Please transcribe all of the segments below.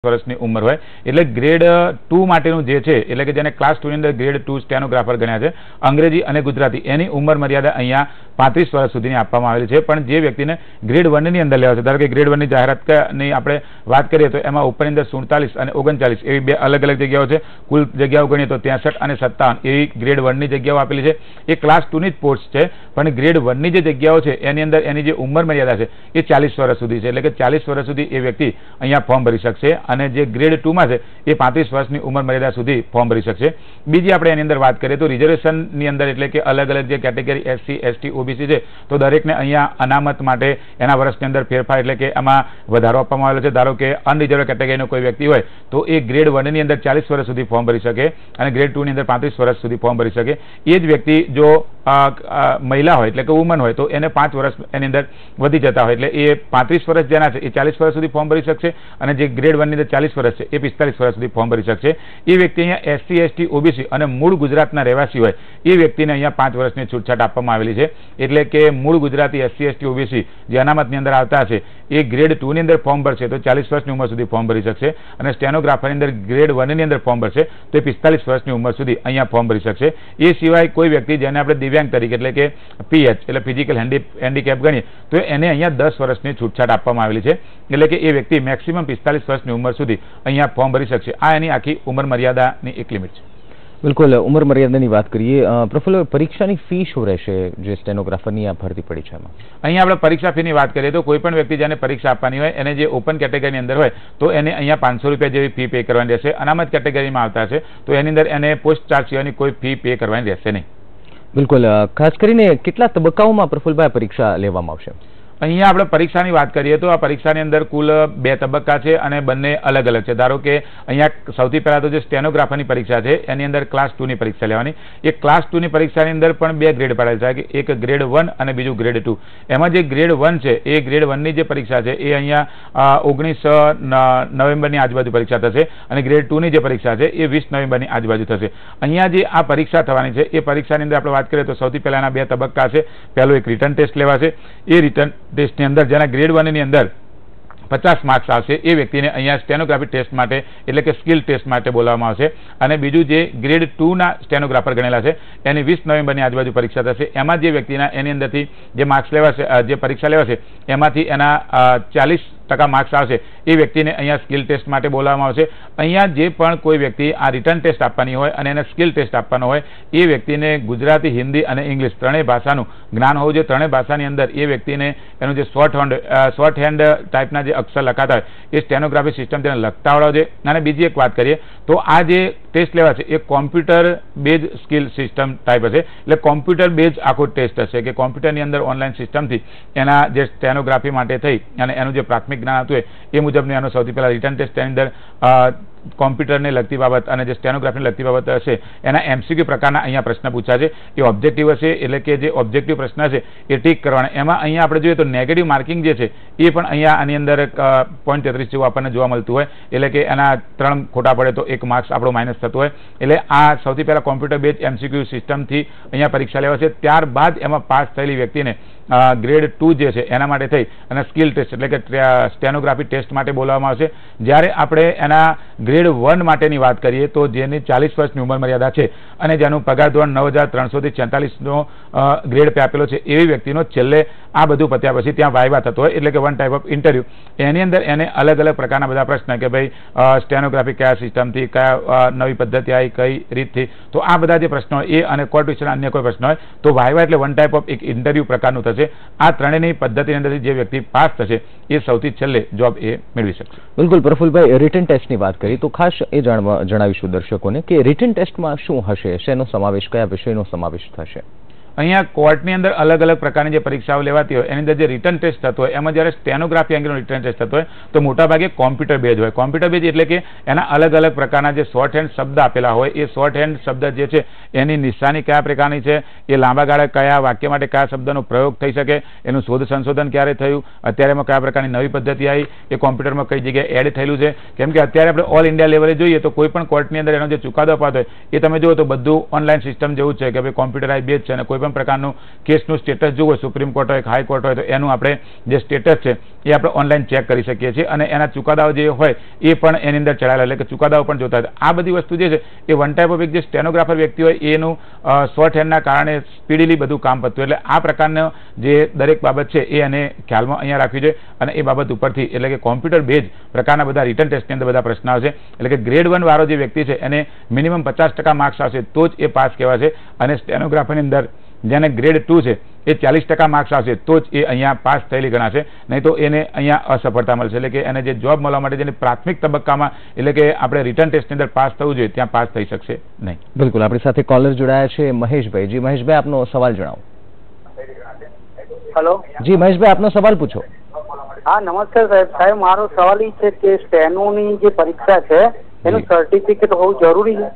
વર્ષની ઉંમર હોય એટલે ગ્રેડ 2 માટેનું જે છે એટલે કે જેને ક્લાસ 2 ની અંદર ગ્રેડ 2 સ્ટેનોગ્રાફર ગણ્યા છે અંગ્રેજી અને ગુજરાતી એની ઉંમર મર્યાદા અહીંયા 35 વર્ષ સુધીની આપવામાં આવેલી છે પણ જે વ્યક્તિને ગ્રેડ 1 ની અંદર લેવા છે ધારો કે ગ્રેડ 1 ની જાહેરાતની આપણે વાત કરીએ તો એમાં ઉપરની અંદર 47 અને 39 એવી બે અલગ અલગ જગ્યાઓ છે કુલ જગ્યાઓ ગણીએ તો 63 અને 57 એવી ગ્રેડ 1 ની જગ્યાઓ આપેલી છે એ ક્લાસ 2 ની જ પોસ્ટ છે પણ ગ્રેડ 1 ની જે જગ્યાઓ છે એની અંદર એની જે ઉંમર મર્યાદા છે એ 40 વર્ષ સુધી છે એટલે કે 40 વર્ષ સુધી એ વ્યક્તિ અહીંયા ફોર્મ ભરી શકશે અને જે ગ્રેડ 2 માં છે એ 35 વર્ષની ઉંમર મર્યાદા સુધી ફોર્મ ભરી શકશે બીજી આપણે એની અંદર વાત કરીએ તો રિઝર્વેશનની અંદર એટલે કે અલગ અલગ જે કેટેગરી SC ST OBC છે તો દરેકને અહીંયા અનામત માટે એના વર્ષની અંદર ફેરફાર એટલે કે એમાં વધારો આપવામાં આવેલો છે ધારો કે અનરિઝર્વ કેટેગરીનો કોઈ વ્યક્તિ હોય તો એ ગ્રેડ 1 ની અંદર 40 વર્ષ સુધી ફોર્મ ભરી શકે અને ગ્રેડ 2 ની અંદર 35 વર્ષ સુધી ફોર્મ ભરી શકે એ જ વ્યક્તિ જો મહિલા હોય એટલે કે વુમન હોય તો એને 5 વર્ષ એની અંદર વધી જતા હોય એટલે એ 35 વર્ષ જેના છે એ 40 વર્ષ સુધી ફોર્મ ભરી શકશે અને જે ગ્રેડ 1 ની અંદર 40 વર્ષ છે એ 45 વર્ષ સુધી ફોર્મ ભરી શકશે એ વ્યક્તિ અહીંયા SC ST OBC અને મૂળ ગુજરાતના રહેવાસી હોય એ વ્યક્તિને અહીંયા 5 વર્ષની છૂટછાટ આપવામાં આવેલી છે એટલે કે મૂળ ગુજરાતી SC ST OBC જે અનામતની અંદર આવતા છે એ ગ્રેડ 2 ની અંદર ફોર્મ ભરશે તો 40 વર્ષની ઉંમર સુધી ફોર્મ ભરી શકશે અને સ્ટેનોગ્રાફરની અંદર ગ્રેડ 1 ની અંદર ફોર્મ ભરશે તો એ 45 વર્ષની ઉંમર સુધી અહીંયા ફોર્મ ભરી શકશે એ સિવાય કોઈ વ્યક્તિ જેને આપણે દિવ્યાંગ તરીકે એટલે કે PH એટલે ફિઝિકલ હેન્ડીકેપ ગણીએ તો એને અહીંયા 10 વર્ષની છૂટછાટ આપવામાં આવેલી છે એટલે કે એ વ્યક્તિ મેક્સિમમ 45 વર્ષની ઉંમર સુધી અહીંયા ફોર્મ ભરી શકશે આ એની આખી ઉંમર મર્યાદાની એક લિમિટ છે બિલકુલ ઉંમર મર્યાદાની વાત કરીએ પ્રફુલ્લ પરીક્ષાની ફી શું રહેશે જે સ્ટેનોગ્રાફરની આ ભરતી પડી છે એમાં અહીંયા આપણે પરીક્ષા ફીની વાત કરીએ તો કોઈ પણ વ્યક્તિ જેને પરીક્ષા આપવાની હોય એને જે ઓપન કેટેગરીની અંદર હોય તો એને અહીંયા 500 રૂપિયા જેવી ફી પે કરવાની રહેશે અનામત કેટેગરીમાં આવતા છે તો એની અંદર એને પોસ્ટ ચાર્જ સિવાયની કોઈ ફી પે કરવાની રહેશે નહીં બિલકુલ ખાસ કરીને કેટલા તબક્કાઓમાં પ્રફુલ્લભાઈ પરીક્ષા લેવામાં આવશે અહીંયા આપણે પરીક્ષાની વાત કરીએ તો આ પરીક્ષાની અંદર કુલ 2 તબક્કા છે અને બંને અલગ અલગ છે ધારો કે અહીંયા સૌથી પહેલા તો જે સ્ટેનોગ્રાફરની પરીક્ષા છે એની અંદર ક્લાસ 2 ની પરીક્ષા લેવાની એ ક્લાસ 2 ની પરીક્ષાની અંદર પણ 2 ગ્રેડ પાડેલ છે એક ગ્રેડ 1 અને બીજું ગ્રેડ 2 એમાં જે ગ્રેડ 1 છે એ ગ્રેડ 1 ની જે પરીક્ષા છે એ અહીંયા 19 નવેમ્બરની આજુબાજુ પરીક્ષા થશે અને ગ્રેડ 2 ની જે પરીક્ષા છે એ 20 નવેમ્બરની આજુબાજુ થશે અહીંયા જે આ પરીક્ષા થવાની છે એ પરીક્ષાની અંદર આપણે વાત કરીએ તો સૌથી પહેલાના 2 તબક્કા છે પહેલો એક રિટર્ન ટેસ્ટ લેવાશે એ રિટર્ન ટેસ્ટની અંદર જેના ગ્રેડ 1 ની અંદર 50 માર્ક્સ આવશે એ વ્યક્તિને અહીંયા સ્ટેનોગ્રાફી ટેસ્ટ માટે એટલે કે સ્કિલ ટેસ્ટ માટે બોલાવવામાં આવશે અને બીજું જે ગ્રેડ 2 ના સ્ટેનોગ્રાફર ગણેલા છે એની 20 નવેમ્બરની આજુબાજુ પરીક્ષા થશે એમાં જે વ્યક્તિના એની અંદરથી જે માર્ક્સ લેવાશે જે પરીક્ષા લેવાશે એમાંથી એના 40% માર્ક્સ આવશે એ વ્યક્તિને અહીંયા સ્કિલ ટેસ્ટ માટે બોલાવવામાં આવશે અહીંયા જે પણ કોઈ વ્યક્તિ આ રિટર્ન ટેસ્ટ આપવાની હોય અને એને સ્કિલ ટેસ્ટ આપવાનો હોય એ વ્યક્તિને ગુજરાતી હિન્દી અને ઇંગ્લિશ ત્રણેય ભાષાનું જ્ઞાન હોવું જોઈએ ત્રણેય ભાષાની અંદર એ વ્યક્તિને એનું જે શોર્ટ હેન્ડ ટાઈપના જે અક્ષર લખાતા હોય એ સ્ટેનોગ્રાફી સિસ્ટમ તેને લખતા આવડવા જોઈએ અને બીજી એક વાત કરીએ તો આ જે ટેસ્ટ લેવા છે એ computer base skill system type હશે એટલે કોમ્પ્યુટર બેઝ આખો ટેસ્ટ હશે કે કોમ્પ્યુટરની અંદર ઓનલાઈન સિસ્ટમથી એના જે સ્ટેનોગ્રાફી માટે થઈ અને એનું જે પ્રાથમિક જ્ઞાન હતું એ મુજબનું એનો સૌથી પહેલા રિટર્ન ટેસ્ટ તેની અંદર કોમ્પ્યુટરને લગતી બાબત અને જે સ્ટેનોગ્રાફીને લગતી બાબત હશે એના MCQ પ્રકારના અહીંયા પ્રશ્ન પૂછાશે એ ઓબ્જેક્ટિવ હશે એટલે કે જે ઓબ્જેક્ટિવ પ્રશ્ન છે એ ટીક કરવાના એમાં અહીંયા આપણે જોઈએ તો નેગેટિવ માર્કિંગ જે છે એ પણ અહીંયા આની અંદર 0.33 જેવું આપણને જોવા મળતું હોય એટલે કે એના 3 ખોટા પડે તો 1 માર્ક્સ આપણો માઇનસ થતો હોય એટલે આ સૌથી પહેલા કોમ્પ્યુટર બેઝ MCQ સિસ્ટમથી અહીંયા પરીક્ષા લેવાશે ત્યારબાદ એમાં પાસ થયેલી વ્યક્તિને ગ્રેડ 2 જે છે એના માટે થઈ અને સ્કિલ ટેસ્ટ એટલે કે સ્ટેનોગ્રાફી ટેસ્ટ માટે બોલાવવામાં આવશે જ્યારે આપણે એના ગ્રેડ 1 માટેની વાત કરીએ તો જેની 40 વર્ષની ઉંમર મર્યાદા છે અને જેનું પગાર ધોરણ 9300 થી 46નો ગ્રેડ આપેલો છે એવી વ્યક્તિનો છેલ્લે આ બધું પત્યા પછી ત્યાં વાયવા થતો હોય એટલે કે વન ટાઈપ ઓફ ઇન્ટરવ્યુ એની અંદર એને અલગ અલગ પ્રકારના બધા પ્રશ્ન કે ભાઈ સ્ટેનોગ્રાફી કયા સિસ્ટમથી કયા નવી પદ્ધતિ આવી કઈ રીતથી તો આ બધા જે પ્રશ્નો હોય એ અને કોર્ટ વિશેના અન્ય કોઈ પ્રશ્ન હોય તો વાયવા એટલે વન ટાઈપ ઓફ એક ઇન્ટરવ્યુ પ્રકારનું થશે આ ત્રણેયની પદ્ધતિની અંદરથી જે વ્યક્તિ પાસ થશે એ સૌથી છેલ્લે જોબ એ મેળવી શકશે બિલકુલ પ્રફુલ્લભાઈ રિટન ટેસ્ટની વાત કરી તો ખાસ એ જણાવીશું દર્શકોને કે રિટન ટેસ્ટમાં શું હશે શેનો સમાવેશ કયા વિષયનો સમાવેશ થશે અહીંયા કોર્ટની અંદર અલગ અલગ પ્રકારની જે પરીક્ષાઓ લેવાતી હોય એની અંદર જે રિટર્ન ટેસ્ટ થતો હોય એમાં જ્યારે સ્ટેનોગ્રાફી અંગેનો રિટર્ન ટેસ્ટ થતો હોય તો મોટાભાગે કોમ્પ્યુટર બેઝ હોય કોમ્પ્યુટર બેઝ એટલે કે એના અલગ અલગ પ્રકારના જે શોર્ટ હેન્ડ શબ્દ આપેલા હોય એ શોર્ટ હેન્ડ શબ્દ જે છે એની નિશાની કયા પ્રકારની છે એ લાંબા ગાળે કયા વાક્ય માટે કયા શબ્દનો પ્રયોગ થઈ શકે એનું શોધ સંશોધન ક્યારે થયું અત્યારે એમાં કયા પ્રકારની નવી પદ્ધતિ આવી એ કોમ્પ્યુટરમાં કઈ જગ્યાએ એડ થયેલું છે કેમ કે અત્યારે આપણે ઓલ ઇન્ડિયા લેવલે જોઈએ તો કોઈ પણ કોર્ટની અંદર એનો જે ચુકાદો અપાતો હોય એ તમે જુઓ તો બધું ઓનલાઈન સિસ્ટમ જેવું છે કે ભાઈ કોમ્પ્યુટરાઇઝ બેઝ છે અને કોઈ કોઈપણ પ્રકારનું કેસનું સ્ટેટસ જોવું હોય, સુપ્રીમ કોર્ટ હોય, હાઈકોર્ટ હોય, તો એનું આપણે જે સ્ટેટસ છે એ આપણે ઓનલાઈન ચેક કરી શકીએ છીએ અને એના ચુકાદાઓ જે હોય એ પણ એની અંદર ચડાયેલા, એટલે કે ચુકાદાઓ પણ જોતા હોય. આ બધી વસ્તુ જે છે એ વન ટાઈપ ઓફ એક જે સ્ટેનોગ્રાફર વ્યક્તિ હોય એનું શોર્ટ હેન્ડના કારણે સ્પીડીલી બધું કામ પતું. એટલે આ પ્રકારનો જે દરેક બાબત છે એ એને ખ્યાલમાં અહીંયા રાખવી જોઈએ અને એ બાબત ઉપરથી એટલે કે કોમ્પ્યુટર બેઝ પ્રકારના બધા રિટર્ન ટેસ્ટની અંદર બધા પ્રશ્નો આવશે. એટલે કે ગ્રેડ 1 વાળો જે વ્યક્તિ છે એને મિનિમમ 50% માર્ક્સ આવશે તો જ એ પાસ કહેવાશે અને સ્ટેનોગ્રાફરની અંદર જેને ગ્રેડ 2 છે એ 40% માર્ક્સ આવશે તો જ એ અહીંયા પાસ થયેલી ગણાશે, નહીં તો એને અહીંયા અસફળતા મળશે. એટલે કે એને જે જોબ મળવા માટે જેની પ્રાથમિક તબક્કામાં એટલે કે આપણે રિટર્ન ટેસ્ટની અંદર પાસ થવું જોઈએ ત્યાં પાસ થઈ શકશે નહીં. બિલકુલ, આપણી સાથે કોલર જોડાયા છે મહેશભાઈ. જી મહેશભાઈ, આપનો સવાલ જણાવો. હેલો. જી મહેશભાઈ, આપનો સવાલ પૂછો. હા નમસ્કાર સાહેબ, મારો સવાલ એ છે કે સ્ટેનોની જે પરીક્ષા છે એનું સર્ટિફિકેટ હોવું જરૂરી છે?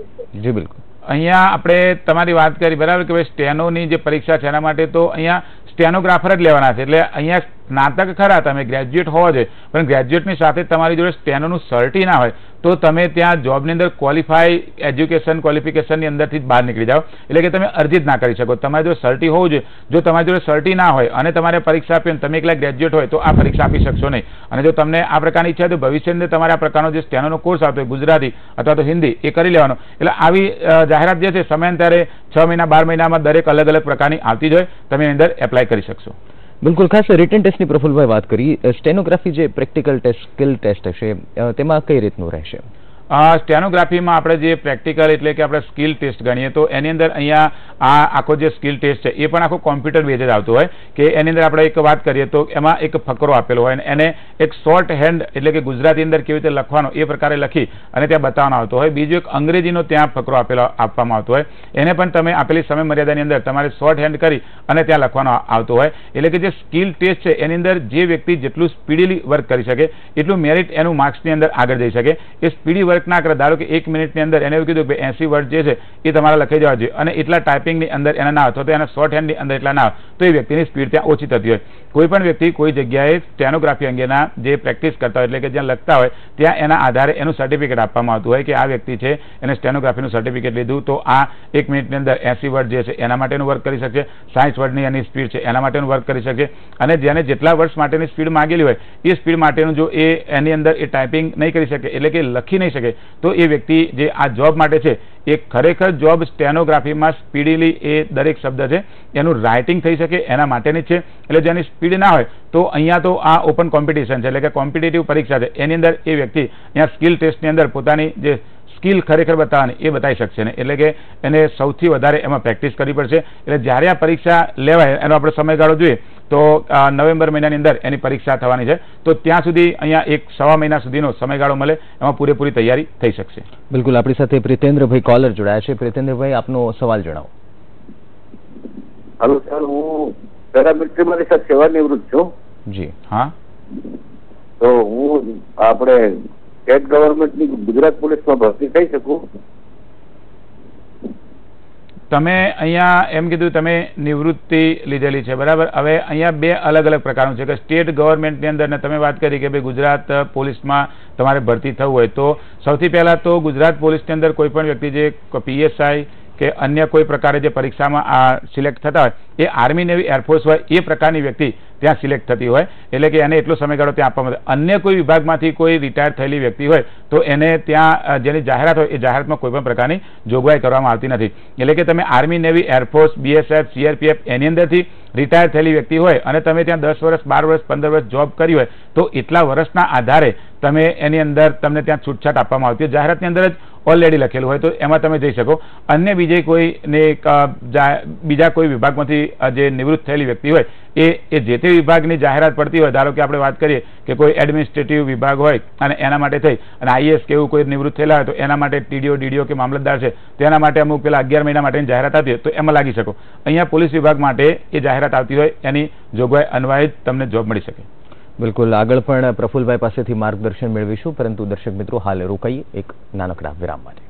જી બિલકુલ. અહીંયા આપણે તમારી વાત કરી બરાબર કે ભાઈ સ્ટેનોની જે પરીક્ષા છે એના માટે તો અહીંયા સ્ટેનોગ્રાફર જ લેવાના છે. એટલે અહીંયા સ્નાતક ખરા, તમે ગ્રેજ્યુએટ હોવા જોઈએ, પણ ગ્રેજ્યુએટની સાથે તમારી જોડે સ્ટેનોનું સર્ટી ના હોય તો તમે ત્યાં જોબની અંદર ક્વોલિફાઈ એજ્યુકેશન ક્વોલિફિકેશનની અંદરથી જ બહાર નીકળી જાઓ. એટલે કે તમે અરજી જ ના કરી શકો. તમારી જોડે સર્ટી હોવું જોઈએ. જો તમારી જોડે સર્ટી ના હોય અને તમારે પરીક્ષા આપી તમે એકલા ગ્રેજ્યુએટ હોય તો આ પરીક્ષા આપી શકશો નહીં. અને જો તમને આ પ્રકારની ઈચ્છા તો ભવિષ્યની અંદર તમારે આ પ્રકારનો જે સ્ટેનોનો કોર્સ આવતો હોય ગુજરાતી અથવા તો હિન્દી એ કરી લેવાનો. એટલે આવી જાહેરાત જે છે સમયાંતરે 6 મહિના 12 મહિનામાં દરેક અલગ અલગ પ્રકારની આવતી જ હોય, તમે એની અંદર એપ્લાય કરી શકશો. બિલકુલ. ખાસ રિટન ટેસ્ટની પ્રફુલભાઈ વાત કરી, સ્ટેનોગ્રાફી જે પ્રેક્ટિકલ ટેસ્ટ સ્કિલ ટેસ્ટ હશે તેમાં કઈ રીતનું રહેશે? સ્ટેનોગ્રાફીમાં આપણે જે પ્રેક્ટિકલ એટલે કે આપણે સ્કિલ ટેસ્ટ ગણીએ તો એની અંદર અહીંયા આ આખો જે સ્કિલ ટેસ્ટ છે એ પણ આખો કોમ્પ્યુટર બેઝ જ આવતો હોય કે એની અંદર આપણે એક વાત કરીએ તો એમાં એક ફકરો આપેલો હોય અને એને એક શોર્ટ હેન્ડ એટલે કે ગુજરાતી અંદર કેવી રીતે લખવાનો એ પ્રકારે લખી અને ત્યાં બતાવવાનો આવતો હોય. બીજો એક અંગ્રેજીનો ત્યાં ફકરો આપવામાં આવતો હોય, એને પણ તમે આપેલી સમય મર્યાદાની અંદર તમારે શોર્ટ હેન્ડ કરી અને ત્યાં લખવાનો આવતો હોય. એટલે કે જે સ્કિલ ટેસ્ટ છે એની અંદર જે વ્યક્તિ જેટલું સ્પીડીલી વર્ક કરી શકે એટલું મેરિટ એનું માર્ક્સની અંદર આગળ જઈ શકે. એ સ્પીડી વર્ક ના કરે, ધારો કે 1 મિનિટની અંદર એને એવું કીધું કે 80 વર્ડ જે છે એ તમારે લખાઈ જવા જોઈએ અને એટલા ટાઈપિંગની અંદર એના ના હોય તો એના શોર્ટ હેન્ડની અંદર એટલા ના હોય તો એ વ્યક્તિની સ્પીડ ત્યાં ઓછી થતી હોય. કોઈ પણ વ્યક્તિ કોઈ જગ્યાએ સ્ટેનોગ્રાફી અંગેના જે પ્રેક્ટિસ કરતા હોય એટલે કે જ્યાં લખતા હોય ત્યાં એના આધારે એનું સર્ટિફિકેટ આપવામાં આવતું હોય કે આ વ્યક્તિ છે એને સ્ટેનોગ્રાફીનું સર્ટિફિકેટ લીધું તો આ 1 મિનિટની અંદર 80 વર્ડ જે છે એના માટેનું વર્ક કરી શકશે, 60 વર્ડની એની સ્પીડ છે એના માટેનું વર્ક કરી શકશે અને જેને જેટલા વર્ષ માટેની સ્પીડ માંગેલી હોય એ સ્પીડ માટેનું જો એની અંદર એ ટાઈપિંગ નહીં કરી શકે એટલે કે લખી નહીં શકે તો એ વ્યક્તિ જે આ જોબ માટે છે એ ખરેખર જોબ સ્ટેનોગ્રાફીમાં સ્પીડીલી એ દરેક શબ્દ છે એનું રાઇટિંગ થઈ શકે એના માટેની છે. એટલે જેની સ્પીડ ના હોય તો અહીંયા તો આ ઓપન કોમ્પિટિશન છે એટલે કે કોમ્પિટિટિવ પરીક્ષા છે એની અંદર એ વ્યક્તિ અહીંયા સ્કિલ ટેસ્ટની અંદર પોતાની જે સ્કિલ ખરેખર બતાવવાની એ બતાવી શકશે ને. એટલે કે એને સૌથી વધારે એમાં પ્રેક્ટિસ કરવી પડશે. એટલે જ્યારે આ પરીક્ષા લેવાય એનો આપણે સમયગાળો જોઈએ તો નવેમ્બર મહિનાની અંદર એની પરીક્ષા થવાની છે તો ત્યાં સુધી અહીંયા 1-1.5 મહિના સુધીનો સમયગાળો મળે એમાં પૂરેપૂરી તૈયારી થઈ શકશે. બિલકુલ. આપણી સાથે પ્રિતેન્દ્રભાઈ કોલર જોડાયા છે. પ્રિતેન્દ્રભાઈ, આપનો સવાલ જણાવો. હેલો સર, હું પેરામિલિટરીમાંથી સર સેવા નિવૃત્ત છું. જી હા. તો હું આપણે સ્ટેટ ગવર્મેન્ટની ગુજરાત પોલીસમાં ભરતી થઈ શકું? તમે અહીંયા એમ કીધું તમે નિવૃત્તિ લીધેલી છે બરાબર. હવે અહીંયા 2 અલગ અલગ પ્રકારનું છે કે સ્ટેટ ગવર્મેન્ટની અંદર ને તમે વાત કરી કે ભાઈ ગુજરાત પોલીસમાં તમારે ભરતી થવું હોય તો સૌથી પહેલાં તો ગુજરાત પોલીસની અંદર કોઈ પણ વ્યક્તિ જે PSI કે અન્ય કોઈ પ્રકારે જે પરીક્ષામાં આ સિલેક્ટ થતા હોય એ આર્મી નેવી એરફોર્સ હોય એ પ્રકારની વ્યક્તિ ત્યાં સિલેક્ટ થતી હોય એટલે કે એને એટલો સમયગાળો ત્યાં આપવામાં આવે. અન્ય કોઈ વિભાગમાંથી કોઈ રિટાયર થયેલી વ્યક્તિ હોય તો એને ત્યાં જેની જાહેરાત હોય એ જાહેરાતમાં કોઈ પણ પ્રકારની જોગવાઈ કરવામાં આવતી નથી. એટલે કે તમે army navy air force BSF CRPF એની અંદરથી રિટાયર થયેલી વ્યક્તિ હોય અને તમે ત્યાં 10 વર્ષ 12 વર્ષ 15 વર્ષ જોબ કરી હોય તો એટલા વર્ષના આધારે તમે એની અંદર તમને ત્યાં છૂટછાટ આપવામાં આવતી હોય. જાહેરાતની અંદર જ ઓલરેડી લખેલું હોય તો એમાં તમે જઈ શકો. અન્ય બીજા કોઈ વિભાગમાંથી જે નિવૃત્ત થયેલી વ્યક્તિ હોય એ જે તે વિભાગની જાહેરાત પડતી હોય, ધારો કે આપણે વાત કરીએ કે કોઈ એડમિનિસ્ટ્રેટિવ વિભાગ હોય અને એના માટે થઈ અને IAS કે એવું કોઈ નિવૃત્ત થયેલા હોય તો એના માટે TDO DDO કે મામલતદાર છે તેના માટે અમુક પેલા 11 મહિના માટેની જાહેરાત આવતી હોય તો એમાં લાગી શકો. અહીંયા પોલીસ વિભાગ માટે એ જાહેરાત આવતી હોય એની જોગવાઈ અન્વયે જ તમને જોબ મળી શકે. બિલકુલ. આગળ પણ પ્રફુલભાઈ પાસેથી માર્ગદર્શન મેળવીશું, પરંતુ દર્શક મિત્રો હાલ રોકાઈએ એક નાનકડા વિરામ માટે.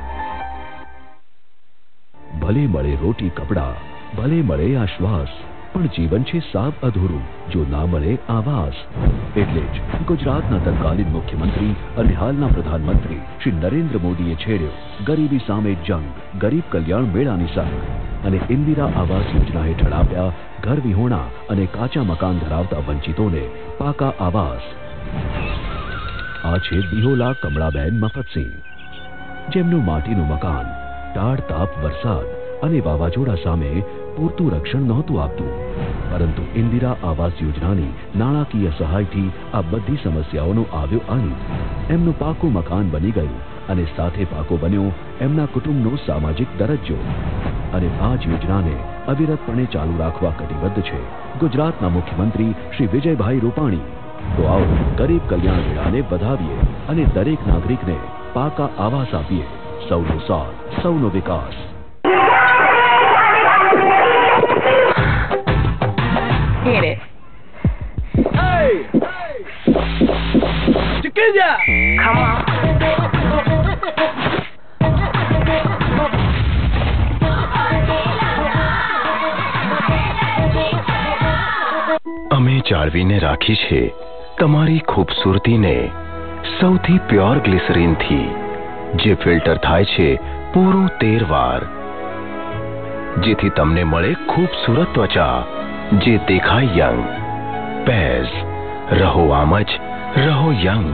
ભલે મળે રોટી કપડા, ભલે મળે આશ્વાસ, પણ જીવન છે સાવ અધૂરું જો ના મળે આવાસ. એટલે જ ગુજરાતના તત્કાલીન મુખ્યમંત્રી અને હાલના પ્રધાનમંત્રી શ્રી નરેન્દ્ર મોદીએ છેડ્યો ગરીબી સામે જંગ, ગરીબ કલ્યાણ મેળાની સંગ અને ઇન્દિરા આવાસ યોજના હેઠળ આપ્યા ઘર વિહોણા અને કાચા મકાન ધરાવતા વંચિતોને પાકા આવાસ. આ છે બિહોલા કમળાબેન મફતસિંહ, જેમનું માટીનું મકાન ટાળ તાપ વરસાદ અને વાવાઝોડા સામે પૂરતું રક્ષણ નહોતું આપતું, પરંતુ ઇન્દિરા આવાસ યોજનાની નાણાકીય સહાયથી આ બધી સમસ્યાઓનો આવ્યો અંત. એમનું પાકું મકાન બની ગયું અને સાથે પાકો બન્યો એમના કુટુંબનો સામાજિક દરજ્જો. અને આ જ યોજનાને અવિરતપણે ચાલુ રાખવા કટિબદ્ધ છે ગુજરાતના મુખ્યમંત્રી શ્રી વિજયભાઈ રૂપાણી. તો આવો ગરીબ કલ્યાણ મેળાને વધાવીએ અને દરેક નાગરિકને પાકા આવાસ આપીએ. સૌનો સાથ, સૌનો વિકાસ. Hit it. Hey! Chiquilla! Come on. અમે જાળવીને રાખી છે તમારી ખૂબસૂરતીને સૌથી પ્યોર ગ્લિસરીનથી, જે ફિલ્ટર થાય છે પૂરું 13 વાર, જેથી તમને મળે ખૂબસૂરત ત્વચા જે દેખાય યંગ. પેઝ, રહો આમ જ, રહો યંગ.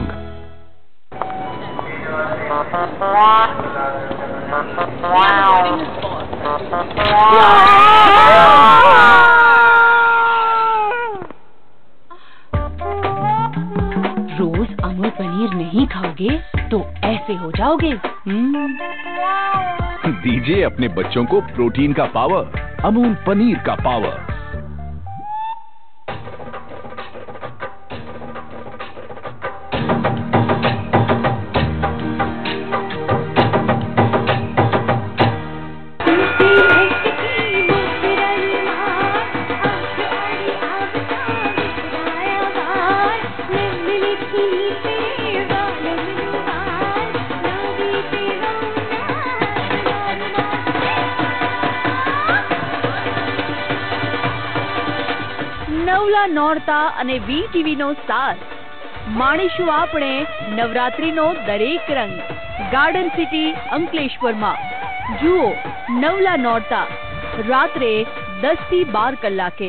रोज अमूल पनीर नहीं खाओगे तो ऐसे हो जाओगे. दीजिए अपने बच्चों को प्रोटीन का पावर, अमूल पनीर का पावर. નવલા નોરતા અને વીટીવી નો સાથ માણીશું આપણે નવરાત્રીનો દરેક રંગ. ગાર્ડન સિટી અંકલેશ્વરમાં જુઓ નવલા નોરતા રાત્રે 10 થી 12 કલાકે.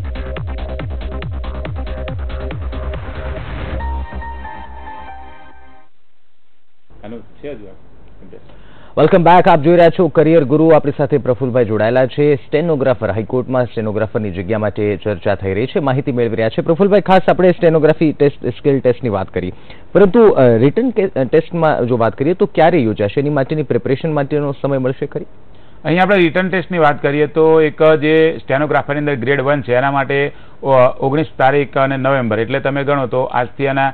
Welcome back. આપ જોઈ રહ્યા છો કરિયર ગુરુ. આપણી સાથે પ્રફુલભાઈ જોડાયેલા છે. સ્ટેનોગ્રાફર, હાઈકોર્ટમાં સ્ટેનોગ્રાફરની જગ્યા માટે ચર્ચા થઈ રહી છે, માહિતી મેળવી રહ્યા છે. પ્રફુલભાઈ, ખાસ આપણે સ્ટેનોગ્રાફી ટેસ્ટ, સ્કિલ ટેસ્ટની વાત કરી, પરંતુ રિટન ટેસ્ટમાં જો વાત કરીએ તો ક્યારે યોજાશે? એની માટેની પ્રિપરેશન માટેનો સમય મળશે ખરી? અહીંયા આપણે રિટર્ન ટેસ્ટની વાત કરીએ તો એક જે સ્ટેનોગ્રાફરની અંદર ગ્રેડ 1 છે એના માટે 19 તારીખ અને નવેમ્બર, એટલે તમે ગણો તો આજથી એના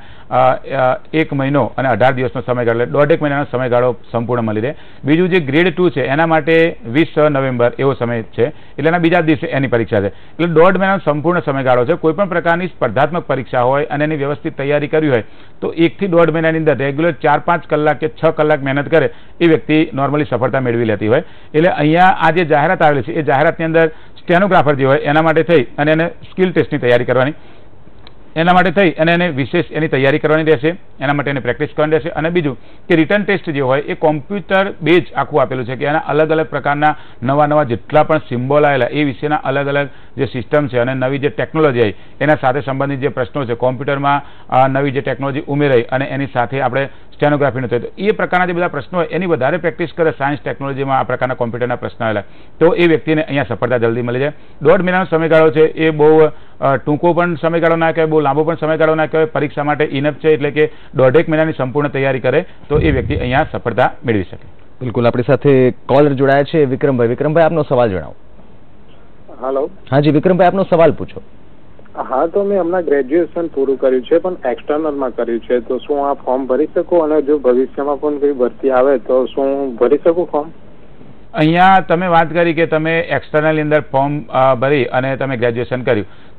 1 મહિનો અને 18 દિવસનો સમયગાળો, એટલે 1.5 મહિનાનો સમયગાળો સંપૂર્ણ મળી રહે. બીજું જે ગ્રેડ 2 છે એના માટે 20 નવેમ્બર એવો સમય છે, એટલે એના બીજા દિવસે એની પરીક્ષા છે. એટલે 1.5 મહિનાનો સંપૂર્ણ સમયગાળો છે. કોઈપણ પ્રકારની સ્પર્ધાત્મક પરીક્ષા હોય અને એની વ્યવસ્થિત તૈયારી કરવી હોય તો 1 થી 1.5 મહિનાની અંદર રેગ્યુલર 4-5 કલાક કે 6 કલાક મહેનત કરે એ વ્યક્તિ નોર્મલી સફળતા મેળવી લેતી હોય. એટલે અહીંયા આ જે જાહેરાત આવેલી છે એ જાહેરાતની અંદર સ્ટેનોગ્રાફર જે હોય એના માટે થઈ અને એને સ્કિલ ટેસ્ટની તૈયારી કરવાની, એના માટે થઈ અને એને વિશેષ એની તૈયારી કરવાની રહેશે, એના માટે એને પ્રેક્ટિસ કરવાની રહેશે. અને બીજું કે રિટર્ન ટેસ્ટ જે હોય એ કોમ્પ્યુટર બેઝ આખું આપેલું છે કે એના અલગ અલગ પ્રકારના નવા જેટલા પણ સિમ્બોલ આવેલા એ વિશેના અલગ અલગ જે સિસ્ટમ છે અને નવી જે ટેકનોલોજી આવી એના સાથે સંબંધિત જે પ્રશ્નો છે, કોમ્પ્યુટરમાં નવી જે ટેકનોલોજી ઉમેરાઈ અને એની સાથે આપણે સ્ટેનોગ્રાફીનું થયું તો એ પ્રકારના જે બધા પ્રશ્નો હોય એની વધારે પ્રેક્ટિસ કરે સાયન્સ ટેકનોલોજીમાં આ પ્રકારના કોમ્પ્યુટરના પ્રશ્નો આવેલા તો એ વ્યક્તિને અહીંયા સફળતા જલ્દી મળી જાય. 1.5 મહિનાનો સમયગાળો છે એ બહુ ટૂંકો પણ સમયગાળો ના કહેવાય, બહુ લાંબો પણ સમયગાળો ના કહેવાય. પરીક્ષા માટે ઇનફ છે, એટલે કે 1.5 મહિનાની સંપૂર્ણ તૈયારી કરે તો એ વ્યક્તિ અહીંયા સફળતા મેળવી શકે. બિલકુલ. આપણી સાથે કોલર જોડાયા છે વિક્રમભાઈ. વિક્રમભાઈ, આપનો સવાલ જણાવો. હેલો. હાજી વિક્રમભાઈ, આપનો સવાલ પૂછો. હા, તો મેં હમણાં ગ્રેજ્યુએશન પૂરું કર્યું છે પણ એક્સટર્નલમાં કર્યું છે, તો શું આ ફોર્મ ભરી શકું? અને જો ભવિષ્યમાં પણ કોઈ ભરતી આવે તો શું ભરી શકું ફોર્મ? અહીંયા તમે વાત કરી કે તમે એક્સટર્નલની અંદર ફોર્મ ભરી અને તમે ગ્રેજ્યુએશન કર્યું,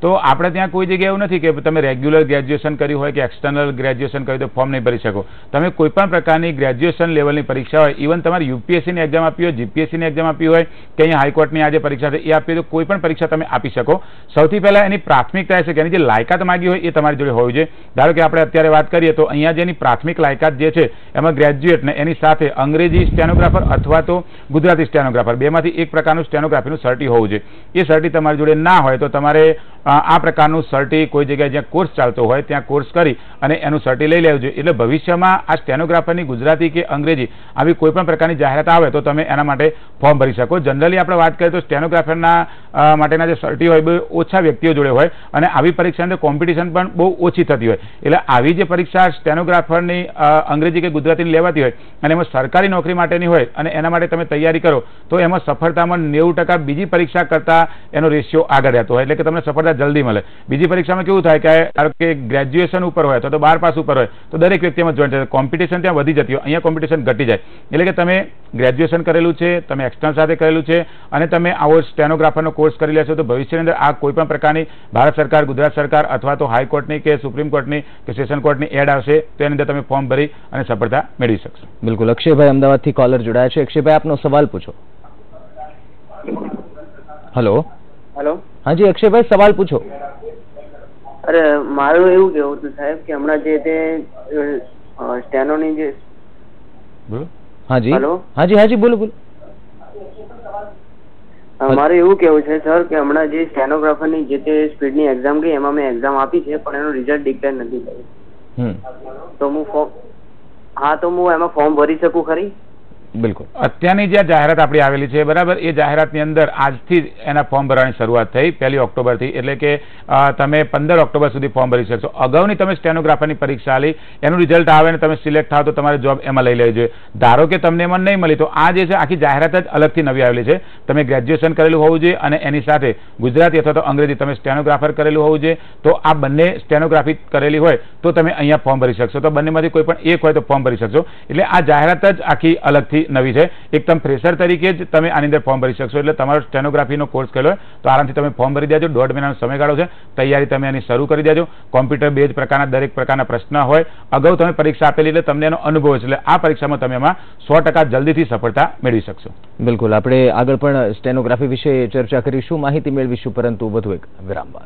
તો આપણે ત્યાં કોઈ જગ્યાએ એવું નથી કે તમે રેગ્યુલર ગ્રેજ્યુએશન કર્યું હોય કે એક્સટર્નલ ગ્રેજ્યુએશન કર્યું તો ફોર્મ નહીં ભરી શકો. તમે કોઈ પણ પ્રકારની ગ્રેજ્યુએશન લેવલની પરીક્ષા હોય, ઇવન તમારે યુપીએસસીની એક્ઝામ આપી હોય, જીપીએસસીની એક્ઝામ આપી હોય કે અહીંયા હાઈકોર્ટની આજે પરીક્ષા છે એ આપી હોય તો કોઈ પણ પરીક્ષા તમે આપી શકો. સૌથી પહેલા એની પ્રાથમિકતા છે કે એની જે લાયકાત માંગી હોય એ તમારી જોડે હોવી જોઈએ. ધારો કે આપણે અત્યારે વાત કરીએ તો અહીંયા જેની પ્રાથમિક લાયકાત જે છે એમાં ગ્રેજ્યુએટ ને એની સાથે અંગ્રેજી સ્ટેનોગ્રાફર અથવા તો ગુજરાતી સ્ટેનોગ્રાફર બેમાંથી એક પ્રકારનું સ્ટેનોગ્રાફીનું સર્ટી હોવું જોઈએ. એ સર્ટી તમારી જોડે ના હોય તો તમારે આ પ્રકારનું સર્ટી કોઈ જગ્યાએ જ્યાં કોર્સ ચાલતો હોય ત્યાં કોર્સ કરી અને એનું સર્ટી લઈ લેવું જોઈએ. એટલે ભવિષ્યમાં આ સ્ટેનોગ્રાફરની ગુજરાતી કે અંગ્રેજી આવી કોઈ પણ પ્રકારની જાહેરાત આવે તો તમે એના માટે ફોર્મ ભરી શકો. જનરલી આપણે વાત કરીએ તો સ્ટેનોગ્રાફરના માટેના જે સર્ટી હોય બહુ ઓછા વ્યક્તિઓ જોડે હોય અને આવી પરીક્ષાની અંદર કોમ્પિટિશન પણ બહુ ઓછી થતી હોય. એટલે આવી જે પરીક્ષા સ્ટેનોગ્રાફરની અંગ્રેજી કે ગુજરાતીની લેવાતી હોય અને એમાં સરકારી નોકરી માટેની હોય અને એના માટે તમે તૈયારી કરો તો એમાં સફળતામાં 90% બીજી પરીક્ષા કરતાં એનો રેશિયો આગળ રહેતો હોય. એટલે કે તમને સફળતા જલ્દી મળે. બીજી પરીક્ષામાં કેવું થાય કે ગ્રેજ્યુએશન ઉપર હોય તો 12 પાસ ઉપર હોય તો દરેક વ્યક્તિમાં જોઈન્ટ થાય, કોમ્પિટિશન ત્યાં વધી જતી હોય, અહીંયા કોમ્પિટિશન ઘટી જાય. એટલે કે તમે ગ્રેજ્યુએશન કરેલું છે, તમે એક્સટર્નલ સાથે કરેલું છે અને તમે આવો સ્ટેનોગ્રાફરનો કોર્સ કરી લેશો તો ભવિષ્યની અંદર આ કોઈ પણ પ્રકારની ભારત સરકાર, ગુજરાત સરકાર અથવા તો હાઈકોર્ટની કે સુપ્રીમ કોર્ટની કે સેશન કોર્ટની એડ આવશે તો એની અંદર તમે ફોર્મ ભરી અને સફળતા મેળવી શકશો. બિલકુલ. અક્ષયભાઈ અમદાવાદથી કોલર જોડાયા છે. અક્ષયભાઈ આપનો સવાલ પૂછો. હેલો. હેલો. હાજી અક્ષયભાઈ સવાલ પૂછો. અરે મારું એવું કેવું હતું સાહેબ કે હમણાં જે તે સ્ટેનોની જે હાજી હેલો હાજી હાજી બોલો બોલો. મારું એવું કેવું છે સર કે હમણાં જે સ્ટેનોગ્રાફરની જે તે સ્પીડની એક્ઝામ ગઈ એમાં મેં એક્ઝામ આપી છે પણ એનું રિઝલ્ટ ડિક્લેર નથી થયું. તો હું હું એમાં ફોર્મ ભરી શકું ખરી? બિલકુલ. અત્યારની જે જાહેરાત આપણી આવેલી છે બરાબર, એ જાહેરાતની અંદર આજથી જ એના ફોર્મ ભરવાની શરૂઆત થઈ 1 ઓક્ટોબરથી. એટલે કે તમે 15 ઓક્ટોબર સુધી ફોર્મ ભરી શકશો. અગાઉની તમે સ્ટેનોગ્રાફરની પરીક્ષા આલી, એનું રિઝલ્ટ આવે અને તમે સિલેક્ટ થાવ તો તમારે જોબ એમાં લઈ લેવી જોઈએ. ધારો કે તમને એમાં નહીં મળી તો આ જે છે આખી જાહેરાત જ અલગથી નવી આવેલી છે. તમે ગ્રેજ્યુએશન કરેલું હોવું જોઈએ અને એની સાથે ગુજરાતી અથવા તો અંગ્રેજી તમે સ્ટેનોગ્રાફર કરેલું હોવું જોઈએ. તો આ બંને સ્ટેનોગ્રાફી કરેલી હોય તો તમે અહીંયા ફોર્મ ભરી શકશો. તો બંનેમાંથી કોઈ પણ એક હોય તો ફોર્મ ભરી શકશો. એટલે આ જાહેરાત જ આખી અલગથી નવી છે. એકદમ ફ્રેશર તરીકે જ તમે આની અંદર ફોર્મ ભરી શકશો. એટલે તમારો સ્ટેનોગ્રાફીનો કોર્સ કર્યો હોય તો આરામથી તમે ફોર્મ ભરી દેજો. 1.5 મહિનાનો સમયગાળો છે. તૈયારી તમે એની શરૂ કરી દેજો. કોમ્પ્યુટર બેઝ પ્રકારના દરેક પ્રકારના પ્રશ્ન હોય. અગાઉ તમે પરીક્ષા આપેલી એટલે તમને એનો અનુભવ છે. એટલે આ પરીક્ષામાં તમે એમાં 100% જલ્દીથી સફળતા મેળવી શકશો. બિલકુલ. આપણે આગળ પણ સ્ટેનોગ્રાફી વિશે ચર્ચા કરીશું, માહિતી મેળવીશું, પરંતુ વધુ એક વિરામ બાદ.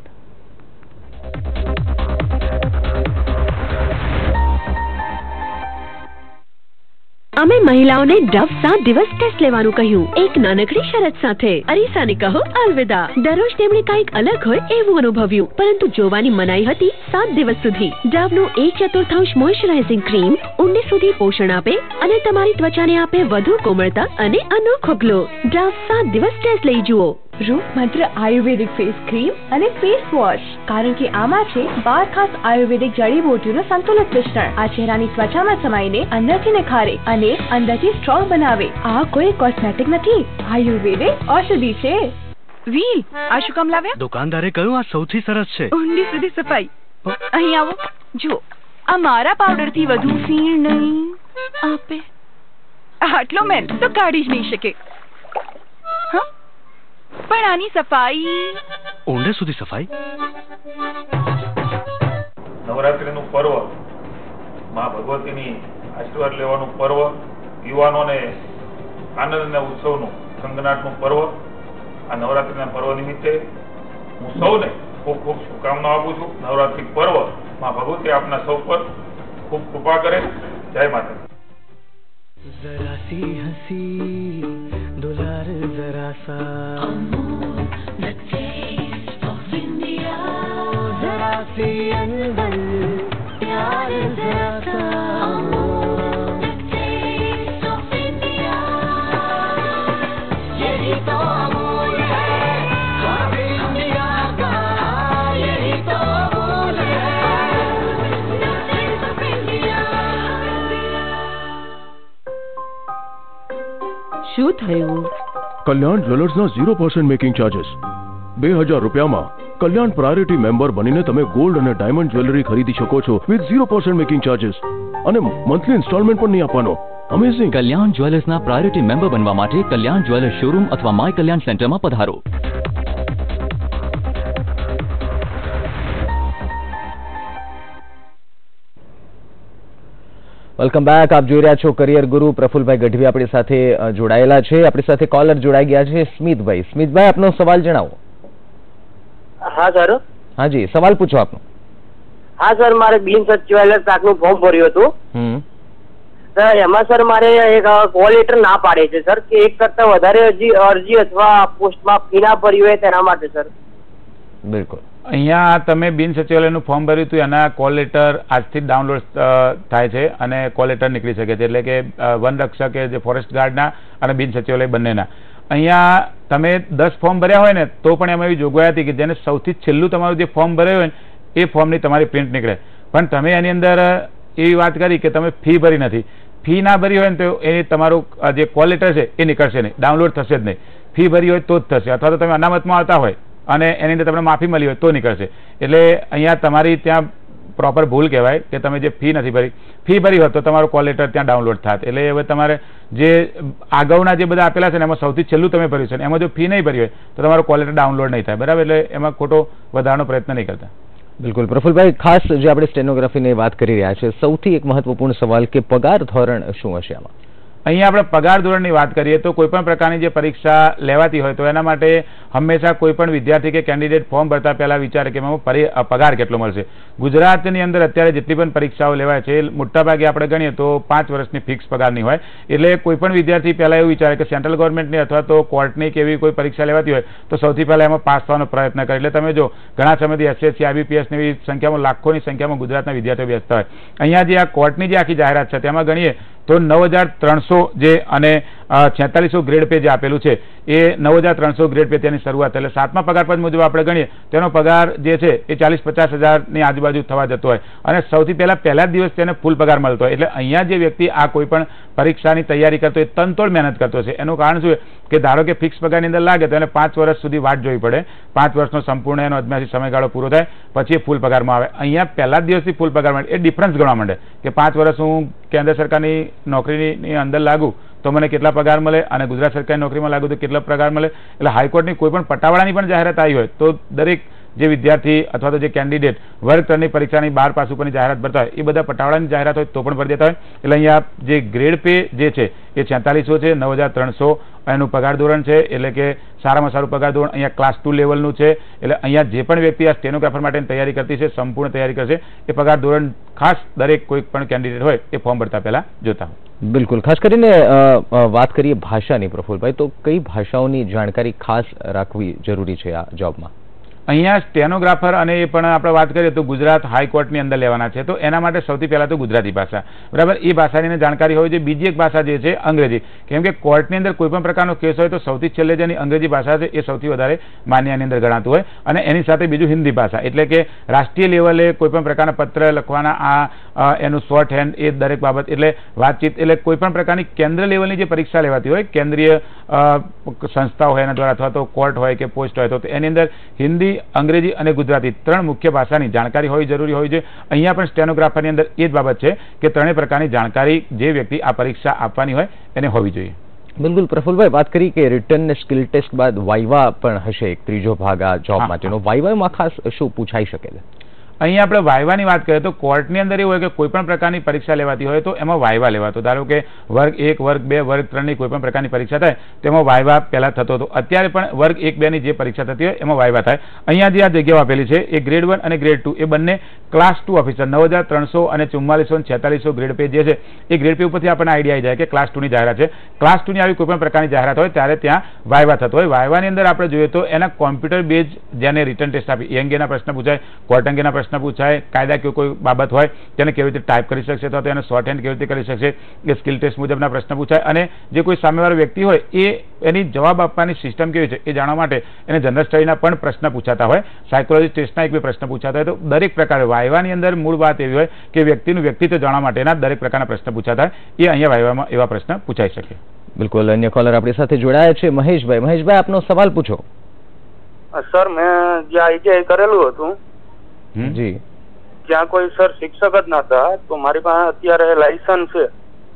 અમે મહિલાઓને ડવ 7 દિવસ ટેસ્ટ લેવાનું કહ્યું, એક નાનકડી શરત સાથે. અરીસાને કહો અલવિદા. દરરોજ તેમણે કંઈક અલગ હોય એવું અનુભવ્યું, પરંતુ જોવાની મનાઈ હતી 7 દિવસ સુધી. ડવનું 1/4 મોઇશ્ચરાઇઝિંગ ક્રીમ ઊંડે સુધી પોષણ આપે અને તમારી ત્વચાને આપે વધુ કોમળતા અને અનોખો ગ્લો. ડવ 7 દિવસ ટેસ્ટ લઈ જુઓ. રૂપમંત્ર આયુર્વેદિક ફેસ ક્રીમ અને ફેસ વોશ, કારણ કે આમાં છે 12 ખાસ આયુર્વેદિક જડીબુટીનું સંતુલિત મિશ્રણ. આ ચહેરાની ત્વચામાં સમાઈને અંદરથી નિખારે અને અંદરથી સ્ટ્રોંગ બનાવે. આ કોઈ કોસ્મેટિક નથી, આયુર્વેદિક ઔષધિ છે. વીલ, આ શું કામ લાવ્યા? દુકાનદારે કહ્યું આ સૌથી સરસ છે. ઊંડી સુધી સફાઈ. અહીં આવો. જુઓ, આ મારા પાવડર થી વધુ ફીણ નહીં આપે. આટલો મેલ તો કાઢી જ નહીં શકે. હા, પણ આની સફાઈ ઊંડે સુધી સફાઈ. નવરાત્રીનું પર્વ, માં ભગવતીની આશીર્વાદ લેવાનું પર્વ, યુવાનોને આનંદ અને ઉત્સવનું ખંગનાટનું પર્વ. આ નવરાત્રીના પર્વ નિમિત્તે હું સૌને ખૂબ ખૂબ શુભકામનાઓ આપું છું. નવરાત્રી પર્વ માં ભગવતી આપના સૌ પર ખૂબ કૃપા કરે. જય માતા. जरा सी हंसी दुलार जरा सा जरा सी अंदर प्यार जरा सा यही तो अमूल है काफी दुनिया का यही तो अमूल શું થયું? કલ્યાણ જ્વેલર્સના 0% મેકિંગ ચાર્जेस 2000 રૂપિયામાં કલ્યાણ પ્રાયોરિટી મેમ્બર બનીને તમે ગોલ્ડ અને ડાયમંડ જ્વેલરી ખરીદી શકો છો વિથ 0% મેકિંગ ચાર્जेस અને મંથલી ઇન્સ્ટોલમેન્ટ પણ નહીં આપવાનો. અમેઝિંગ. કલ્યાણ જ્વેલર્સના પ્રાયોરિટી મેમ્બર બનવા માટે કલ્યાણ જ્વેલર્સ શોરૂમ અથવા માય કલ્યાણ સેન્ટરમાં પધારો. Welcome back. આપ જોઈ રહ્યા છો કરિયર ગુરુ. પ્રફુલભાઈ ગઢવી આપણી સાથે જોડાયેલા છે. આપણી સાથે કોલર જોડાઈ ગયા છે સ્મિતભાઈ. સ્મિતભાઈ, આપનો સવાલ જણાવો. હા સર. હા જી, સવાલ પૂછો આપનો. હા સર, મારે બિન સચિવાલય શાખાનું ફોર્મ ભર્યું હતું. સર એમાં સર મારે એક કોલ લેટર ના પાડે છે સર કે 1 કરતા વધારે અરજી અથવા પોસ્ટમાં ફી ના ભરી હોય તેના માટે સર. બિલકુલ. અહીંયા તમે બિન સચિવાલયનું ફોર્મ ભર્યું હતું, એના કોલ લેટર આજથી જ ડાઉનલોડ થાય છે અને કોલ લેટર નીકળી શકે છે. એટલે કે વનરક્ષક જે ફોરેસ્ટ ગાર્ડના અને બિન સચિવાલય બંનેના. અહીંયા તમે 10 ફોર્મ ભર્યા હોય ને તો પણ એમાં એવી જોગવાઈ હતી કે જેને સૌથી છેલ્લું તમારું જે ફોર્મ ભર્યું હોય ને એ ફોર્મની તમારી પ્રિન્ટ નીકળે. પણ તમે એની અંદર એવી વાત કરી કે તમે ફી ભરી નથી. ફી ના ભરી હોય ને તો એ તમારું જે કોલ લેટર છે એ નીકળશે નહીં, ડાઉનલોડ થશે જ નહીં. ફી ભરી હોય તો જ થશે, અથવા તો તમે અનામતમાં આવતા હોય અને એની અંદર તમને માફી મળી હોય તો નીકળશે. એટલે અહીંયા તમારી ત્યાં પ્રોપર ભૂલ કહેવાય કે તમે જે ફી નથી ભરી. ફી ભરી હોત તો તમારું કોલ લેટર ત્યાં ડાઉનલોડ થાત. એટલે હવે તમારે જે અગાઉના જે બધા આપેલા છે ને એમાં સૌથી છેલ્લું તમે ભર્યું છે, એમાં જો ફી નહીં ભરી હોય તો તમારું કોલ લેટર ડાઉનલોડ નહીં થાય. બરાબર? એટલે એમાં ખોટો વધારવાનો પ્રયત્ન નહીં કરતા. બિલકુલ. પ્રફુલભાઈ, ખાસ જે આપણે સ્ટેનોગ્રાફીની વાત કરી રહ્યા છે, સૌથી એક મહત્વપૂર્ણ સવાલ કે પગાર ધોરણ શું હશે આમાં? અહીંયા આપણે પગાર ધોરણની વાત કરીએ તો કોઈ પણ પ્રકારની જે પરીક્ષા લેવાતી હોય તો એના માટે હંમેશા કોઈ પણ વિદ્યાર્થી કે કેન્ડિડેટ ફોર્મ ભરતા પહેલા વિચારે કે એમાં પગાર કેટલો મળશે. ગુજરાતની અંદર અત્યારે જેટલી પણ પરીક્ષાઓ લેવાય છે એ મોટાભાગે આપણે ગણીએ તો 5 વર્ષની ફિક્સ પગારની હોય. એટલે કોઈ પણ વિદ્યાર્થી પહેલા એવું વિચારે કે સેન્ટ્રલ ગવર્મેન્ટની અથવા તો કોર્ટની કે એવી કોઈ પરીક્ષા લેવાતી હોય તો સૌથી પહેલા એમાં પાસ થવાનો પ્રયત્ન કરે. એટલે તમે જો ઘણા સમયથી SSC, IBPS ની સંખ્યામાં લાખોની સંખ્યામાં ગુજરાતના વિદ્યાર્થીઓ બેસતા હોય. અહીંયા જે આ કોર્ટની જે આખી જાહેરાત છે તેમાં ગણીએ તો 9300 જે અને 4600 ગ્રેડ પે જે આપેલું છે એ 9300 ગ્રેડ પે તેની શરૂઆત. એટલે 7મા પગાર પંચ મુજબ આપણે ગણીએ તેનો પગાર જે છે એ 40-50 હજારની આજુબાજુ થવા જતો હોય અને સૌથી પહેલા જ દિવસ તેને ફૂલ પગાર મળતો હોય. એટલે અહીંયા જે વ્યક્તિ આ કોઈ પણ પરીક્ષાની તૈયારી કરતો હોય, તનતોડ મહેનત કરતો છે, એનું કારણ શું કે ધારો કે ફિક્સ પગારની અંદર લાગે તો એને 5 વર્ષ સુધી વાટ જોવી પડે. 5 વર્ષનો સંપૂર્ણ એનો અજમાયશી સમયગાળો પૂરો થાય પછી ફૂલ પગારમાં આવે. અહીંયા પહેલા જ દિવસથી ફૂલ પગાર મળે. એ ડિફરન્સ ગણવા માંડે કે 5 વર્ષ હું કેન્દ્ર સરકારની નોકરીની અંદર લાગુ તો મને કેટલા પગાર મળે અને ગુજરાત સરકારની નોકરીમાં લાગુ તો કેટલા પગાર મળે. એટલે હાઈકોર્ટની કોઈ પણ પટાવાળાની પણ જાહેરાત આવી હોય તો દરેક જે વિદ્યાર્થી અથવા તો જે કેન્ડિડેટ વર્ગ 3ની પરીક્ષાની 12 પાસ ઉપરની જાહેરાત ભરતા હોય એ બધા પટાવાળાની જાહેરાત હોય તો પણ ભરી દેતા હોય. એટલે અહીંયા જે ગ્રેડ પે જે છે એ 4600 છે, 9300 એનું પગાર ધોરણ છે. એટલે કે સારામાં સારું પગાર ધોરણ અહીંયા ક્લાસ 2 લેવલનું છે. એટલે અહીંયા જે પણ વ્યક્તિ આ સ્ટેનોગ્રાફર માટેની તૈયારી કરતી છે, સંપૂર્ણ તૈયારી કરશે, એ પગાર ધોરણ ખાસ દરેક કોઈ પણ કેન્ડિડેટ હોય એ ફોર્મ ભરતા પહેલા જોતા હોય. બિલકુલ. ખાસ કરીને વાત કરીએ ભાષાની પ્રફુલભાઈ, તો કઈ ભાષાઓની જાણકારી ખાસ રાખવી જરૂરી છે આ જોબમાં? અહીંયા સ્ટેનોગ્રાફર અને એ પણ આપણે વાત કરીએ તો ગુજરાત હાઈકોર્ટની અંદર લેવાના છે તો એના માટે સૌથી પહેલા તો ગુજરાતી ભાષા, બરાબર, એ ભાષાની જાણકારી હોવી જોઈએ. બીજી એક ભાષા જે છે અંગ્રેજી, કેમ કે કોર્ટની અંદર કોઈ પણ પ્રકારનો કેસ હોય તો સૌથી છેલ્લે જેની અંગ્રેજી ભાષા છે એ સૌથી વધારે માન્યની અંદર ગણાતું હોય. અને એની સાથે બીજું હિન્દી ભાષા, એટલે કે રાષ્ટ્રીય લેવલે કોઈ પણ પ્રકારના પત્ર લખવાના આ એનું શોર્ટ હેન્ડ એ દરેક બાબત એટલે વાતચીત, એટલે કોઈ પણ પ્રકારની કેન્દ્ર લેવલની જે પરીક્ષા લેવાતી હોય કેન્દ્રીય સંસ્થા હોય એના દ્વારા અથવા તો કોર્ટ હોય કે પોસ્ટ હોય તો એની અંદર હિન્દી, અંગ્રેજી અને ગુજરાતી 3 મુખ્ય ભાષાની જાણકારી હોવી જરૂરી હોય છે. અહીંયા પણ સ્ટેનોગ્રાફરની અંદર એ જ બાબત છે કે 3 પ્રકારની જાણકારી જે વ્યક્તિ આ પરીક્ષા આપવાની હોય એને હોવી જોઈએ. બિલકુલ. પ્રફુલભાઈ, વાત કરી કે રિટર્ન સ્કિલ ટેસ્ટ બાદ વાઇવા પણ હશે, એક ત્રીજો ભાગ આ જોબ માટેનો. વાઇવામાં ખાસ શું પૂછાઈ શકે છે? અહીંયા આપણે વાઇવાની વાત કરીએ તો કોર્ટની અંદર એવું હોય કે કોઈ પણ પ્રકારની પરીક્ષા લેવાતી હોય તો એમાં વાઇવા લેવાતો. ધારો કે વર્ગ 1, વર્ગ 2, વર્ગ 3ની કોઈ પણ પ્રકારની પરીક્ષા થાય તેમાં વાઇવા પહેલા થતો હતો. અત્યારે પણ વર્ગ 1, 2ની જે પરીક્ષા થતી હોય એમાં વાઇવા થાય. અહીંયા જે આ જગ્યાઓ આપેલી છે એ ગ્રેડ 1 અને ગ્રેડ 2 એ બંને ક્લાસ 2 ઓફિસર 9300 અને 4400 અને 4600 ગ્રેડ પે જે છે એ ગ્રેડ પે ઉપરથી આપણને આઈડિયા આવી જાય કે ક્લાસ 2ની જાહેરાત છે. ક્લાસ 2ની આવી કોઈ પણ પ્રકારની જાહેરાત હોય ત્યારે ત્યાં વાઇવા થતો હોય. વાઇવાની અંદર આપણે જોઈએ તો એના કોમ્પ્યુટર બેઝ જેને રિટર્ન ટેસ્ટ આપી એ અંગેના પ્રશ્ન પૂછાય, કોર્ટ અંગેના પ્રશ્ન પૂછાય, કાયદા કોઈ બાબત હોય તેને કેવી રીતે ટાઈપ કરી શકશે અથવા તો એને શોર્ટ હેન્ડ કેવી રીતે કરી શકશે એ સ્કિલ ટેસ્ટ મુજબના પ્રશ્ન પૂછાય. અને જે કોઈ સામેવાળો વ્યક્તિ હોય એ એની જવાબ આપવાની સિસ્ટમ કેવી છે એ જાણવા માટે એને જનરલ સ્ટડીના પણ પ્રશ્ન પૂછાતા હોય, સાયકોલોજી ટેસ્ટના એક બે પ્રશ્ન પૂછાતા હોય. તો દરેક પ્રકારે વાઇવાની અંદર મૂળ વાત એવી હોય કે વ્યક્તિનું વ્યક્તિત્વ જાણવા માટેના દરેક પ્રકારના પ્રશ્ન પૂછાતા હોય એ અહીંયા વાઇવામાં એવા પ્રશ્ન પૂછાઈ શકે. બિલકુલ. અન્ય કોલર આપણી સાથે જોડાયા છે મહેશભાઈ. મહેશભાઈ, આપનો સવાલ પૂછો. સર, મેં જે ITI કરેલું હતું જી, ત્યાં કોઈ સર શિક્ષક જ નતા, તો મારી પાસે અત્યારે લાયસન્સ છે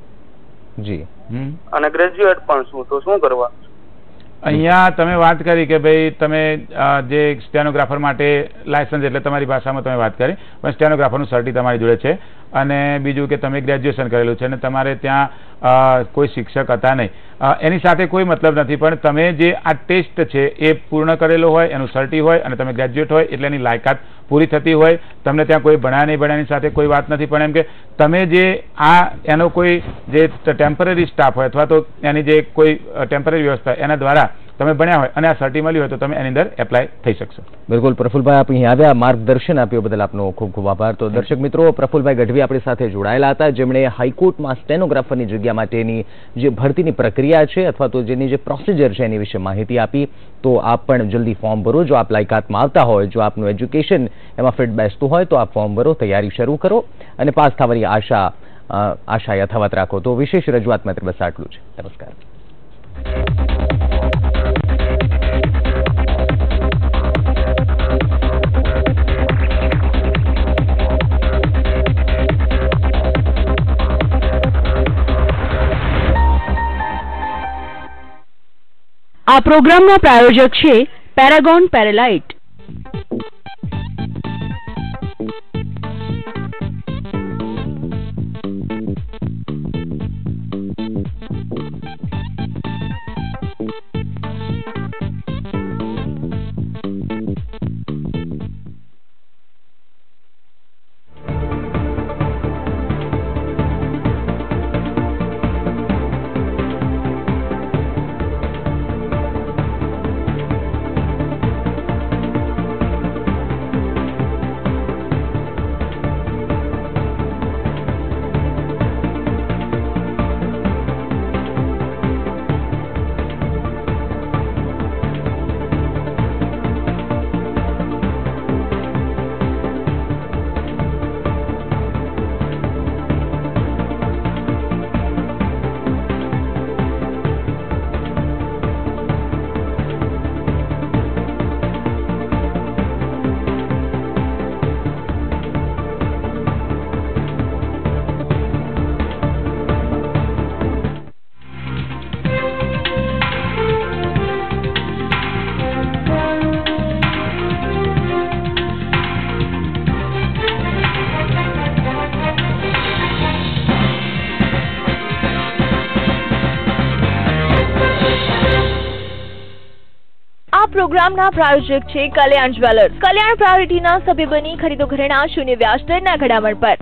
જી અને ગ્રેજ્યુએટ પણ છું, તો શું કરવા? અહીંયા તમે વાત કરી કે ભાઈ તમે જે સ્ટેનોગ્રાફર માટે લાયસન્સ એટલે તમારી ભાષામાં તમે વાત કરી પણ સ્ટેનોગ્રાફરનું સર્ટી તમારી જોડે છે અને બીજું કે તમે ગ્રેજ્યુએશન કરેલું છે અને તમારે ત્યાં કોઈ શિક્ષક હતા નહીં, એની સાથે કોઈ મતલબ નથી. પણ તમે જે આ ટેસ્ટ છે એ પૂર્ણ કરેલો હોય, એનું સર્ટી હોય અને તમે ગ્રેજ્યુએટ હોય એટલે એની લાયકાત પૂરી થતી હોય. તમને ત્યાં કોઈ ભણ્યા નહીં ભણ્યાની સાથે કોઈ વાત નથી. પણ એમ કે તમે જે એનો કોઈ જે ટેમ્પરરી સ્ટાફ હોય અથવા તો એની જે કોઈ ટેમ્પરરી વ્યવસ્થા એના દ્વારા તમે ભણ્યા હોય અને આ સર્ટી મળ્યું હોય તો તમે એની અંદર એપ્લાય થઈ શકશો. બિલકુલ પ્રફુલભાઈ, આપ અહીં આવ્યા, માર્ગદર્શન આપ્યું બદલ આપનો ખૂબ ખૂબ આભાર. તો દર્શક મિત્રો, પ્રફુલભાઈ ગઢવી આપણી સાથે જોડાયેલા હતા, જેમણે હાઈકોર્ટમાં સ્ટેનોગ્રાફરની જગ્યા માટેની જે ભરતીની પ્રક્રિયા છે અથવા તો જેની જે પ્રોસિજર છે એની વિશે માહિતી આપી. તો આપ પણ જલ્દી ફોર્મ ભરો. જો આપ લાયકાતમાં આવતા હોય, જો આપનું એજ્યુકેશન એમાં ફિટ બેસતું હોય તો આપ ફોર્મ ભરો, તૈયારી શરૂ કરો અને પાસ થવાની આશા યથાવત રાખો. તો વિશેષ રજૂઆત માત્ર બસ આટલું છે. નમસ્કાર. આ પ્રોગ્રામના પ્રાયોજક છે પેરાગોન પેરાલાઇટ. પ્રોગ્રામના પ્રાયોજક છે કલ્યાણ જ્વેલર્સ. કલ્યાણ પ્રાયોરિટીના સભ્ય બની ખરીદો ઘરેણાં શૂન્ય વ્યાજ દરના ઘડામણ પર.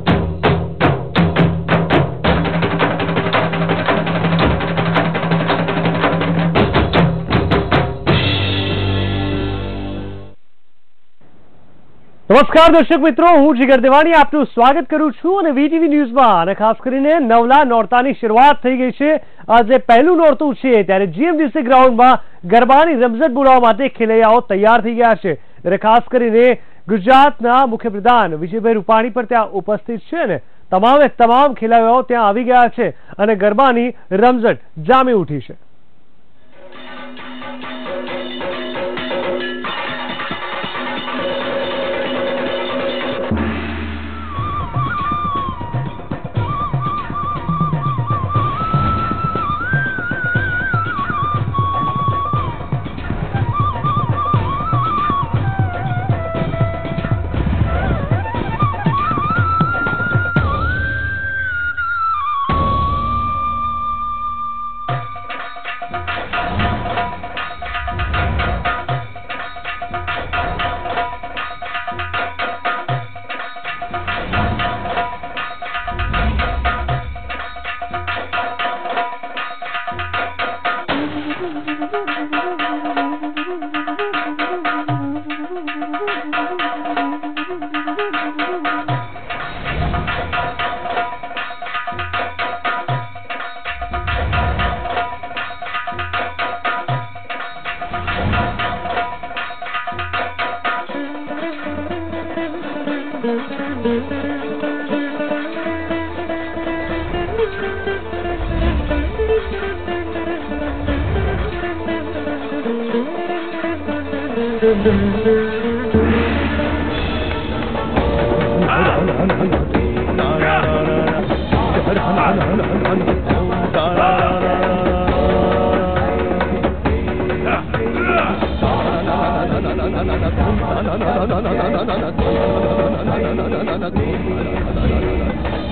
નમસ્કાર દર્શક મિત્રો, હું જીગર દેવાણી આપનું સ્વાગત કરું છું અને વીટીવી ન્યૂઝમાં. અને ખાસ કરીને નવલા નોરતાની શરૂઆત થઈ ગઈ છે. આજે પહેલું નોરતું છે ત્યારે જીએમડીસી ગ્રાઉન્ડમાં ગરબાની રમઝટ બોલાવવા માટે ખેલૈયાઓ તૈયાર થઈ ગયા છે. ત્યારે ખાસ કરીને ગુજરાતના મુખ્યપ્રધાન વિજયભાઈ રૂપાણી પણ ત્યાં ઉપસ્થિત છે ને તમામ ખેલૈયાઓ ત્યાં આવી ગયા છે અને ગરબાની રમઝટ જામી ઉઠી છે.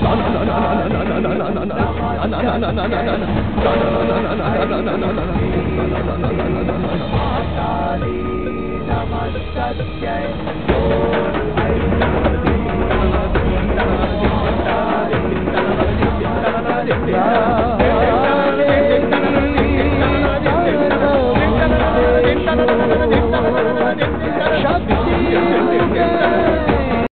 नमस्ते